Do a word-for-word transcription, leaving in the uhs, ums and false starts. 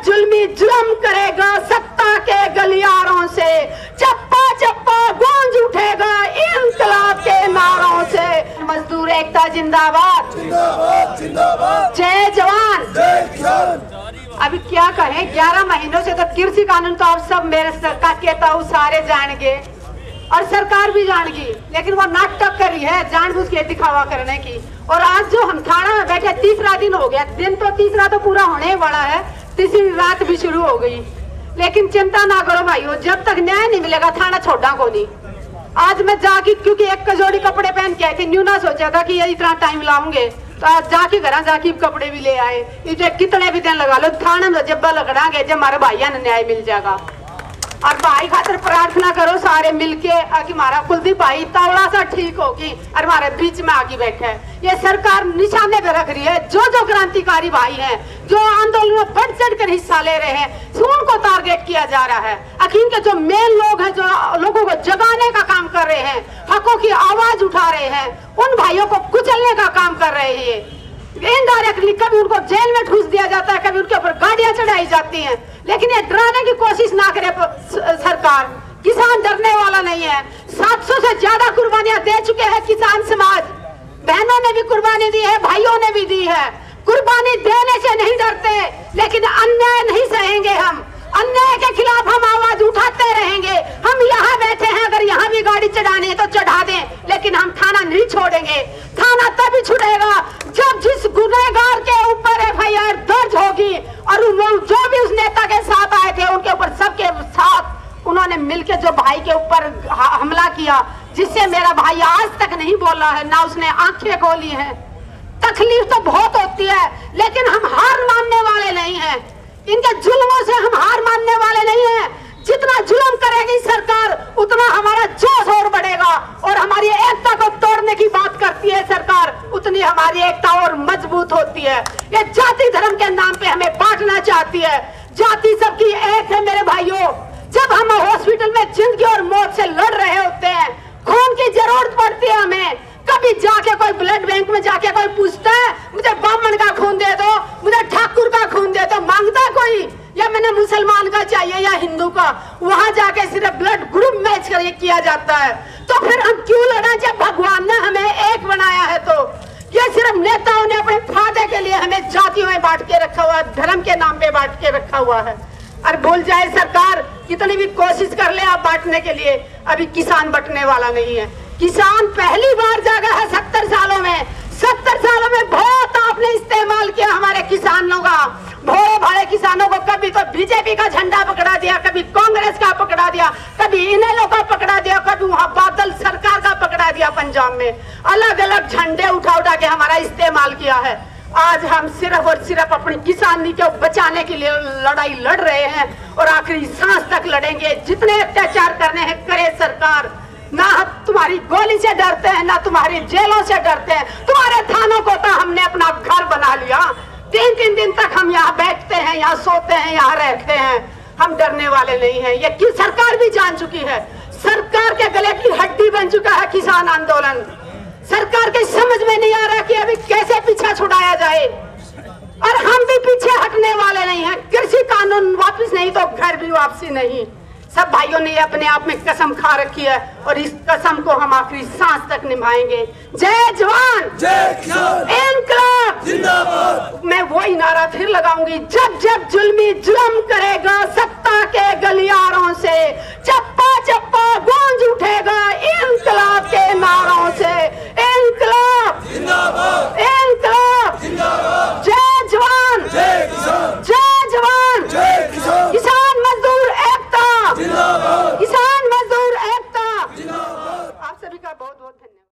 जुल्मी जुल्म करेगा सत्ता के गलियारों से, चप्पा चप्पा गूंज उठेगा इंकलाब के नारों से। मजदूर एकता जिंदाबाद, जिंदाबाद जिंदाबाद, जय जवान जय किसान। अभी क्या कहें, ग्यारह महीनों से तो कृषि कानून तो आप सब मेरे सरकार कहता हूँ सारे जानेंगे और सरकार भी जानेगी, लेकिन वो नाटक करी है जानबूझ के दिखावा करने की। और आज जो हम थाना में बैठे तीसरा दिन हो गया, दिन तो तीसरा तो पूरा होने ही वाला है, तीसरी रात भी शुरू हो गई, लेकिन चिंता ना करो भाइयों, जब तक न्याय नहीं मिलेगा थाना छोड़ा को नहीं। आज मैं जाके क्योंकि एक जोड़ी कपड़े पहन के आई थी, न्यू ना सोचा था कि ये इतना टाइम लाऊंगे, तो आज जाके घर जाके कपड़े भी ले आए। ये कितने भी दिन लगा लो थाना में जब लगड़ांगे जब हमारे भाइयों ने न्याय मिल जाएगा। और भाई खातिर प्रार्थना करो सारे मिलके कि हमारा कुलदीप भाई तवड़ा सा ठीक होगी और हमारे बीच में आगे बैठे। ये सरकार निशाने पे रख रही है, जो जो क्रांतिकारी भाई हैं, जो आंदोलन में बढ़ चढ़ कर हिस्सा ले रहे हैं, उनको टारगेट किया जा रहा है। अखीन के जो मेन लोग हैं, जो लोगों को जगाने का काम कर रहे हैं, हकों की आवाज उठा रहे हैं, उन भाइयों को कुचलने का काम कर रहे हैं। इनडायरेक्टली कभी उनको जेल में ठूस दिया जाता है, कभी उनके ऊपर गाड़ियां चढ़ाई जाती हैं, लेकिन ये डराने की कोशिश ना करे सरकार। किसान डरने वाला नहीं है। सात सौ से ज्यादा कुर्बानियां दे चुके हैं किसान समाज, बहनों ने भी कुर्बानी दी है, भाइयों ने भी दी है। कुर्बानी देने से नहीं डरते, लेकिन अन्याय नहीं सहेंगे हम, अन्याय के खिलाफ हम आवाज उठाते रहेंगे। हम यहाँ बैठे हैं, अगर यहाँ भी गाड़ी चढ़ानी है तो चढ़ा दें, लेकिन हम थाना नहीं छोड़ेंगे। थाना तभी छुड़ेगा जब जिस गुनहगार के ऊपर एफ आई आर दर्ज होगी और जो भी उस नेता के साथ आए थे उनके ऊपर सबके साथ उन्होंने मिलकर जो भाई के ऊपर हमला किया, जिससे मेरा भाई आज तक नहीं बोला है, ना उसने आंखें खोली हैं। तकलीफ तो बहुत होती है, लेकिन हम हार मानने वाले नहीं हैं। इनके जुल्मों से हम हार मानने वाले नहीं हैं। जितना जुल्म करेगी सरकार उतना हमारा जोश और बढ़ेगा, और हमारी एकता को तोड़ने की बात करती है सरकार, उतनी हमारी एकता और मजबूत होती है। ये जाति धर्म के नाम पे हमें बांटना चाहती है। जाति सबकी एक है मेरे भाइयों। जब हम हॉस्पिटल में जिंदगी और मौत से लड़ रहे होते हैं, खून की जरूरत पड़ती है हमें, कभी जाके कोई ब्लड बैंक में जाके कोई पूछता है मुझे ब्राह्मण का खून दे दो, मुझे ठाकुर का खून दे दो, मांगता कोई, या मैंने मुसलमान का चाहिए या हिंदू का? वहां जाके सिर्फ ब्लड ग्रुप मैच करके किया जाता है। तो फिर हम क्यों लड़ा जब भगवान ने हमें एक बनाया है? तो ये सिर्फ नेताओं ने अपने फायदे के लिए हमें जातियों में बांट के रखा हुआ है, धर्म के नाम पे बांट के रखा हुआ है। और भूल जाए सरकार, कितनी भी कोशिश कर ले आप बांटने के लिए, अभी किसान बटने वाला नहीं है। किसान पहली बार जागा है सत्तर सालों में। सत्तर सालों में बहुत आपने इस्तेमाल किया हमारे किसानों का, भोले भाले किसानों को। कभी तो बीजेपी का झंडा पकड़ा दिया, कभी कांग्रेस का पकड़ा दिया, कभी इनेलो का पकड़ा दिया, कभी वहां बादल सरकार का पकड़ा दिया। पंजाब में अलग अलग झंडे उठा उठा के हमारा इस्तेमाल किया है। आज हम सिर्फ और सिर्फ अपनी किसानी को बचाने के लिए लड़ाई लड़ रहे हैं और आखिरी सांस तक लड़ेंगे। जितने अत्याचार करने हैं करे सरकार, ना तुम्हारी गोली से डरते हैं, ना तुम्हारी जेलों से डरते हैं। तुम्हारे थानों को तो हमने अपना घर बना लिया। तीन तीन दिन तक हम यहाँ बैठते हैं, यहाँ सोते हैं, यहाँ रहते हैं। हम डरने वाले नहीं हैं। ये कि सरकार भी जान चुकी है। सरकार के गले की हड्डी बन चुका है किसान आंदोलन। सरकार के समझ में नहीं आ रहा कि अभी कैसे पीछा छुड़ाया जाए, और हम भी पीछे हटने वाले नहीं हैं। कृषि कानून वापस नहीं तो घर भी वापसी नहीं। सब भाइयों ने अपने आप में कसम खा रखी है और इस कसम को हम आखिरी सांस तक निभाएंगे। जय जवान, जय किसान, इनकलाब जिंदाबाद। मैं वही नारा फिर लगाऊंगी, जब जब जुल्मी जुल्म करेगा सत्ता के गलियारों से, चप्पा चप्पा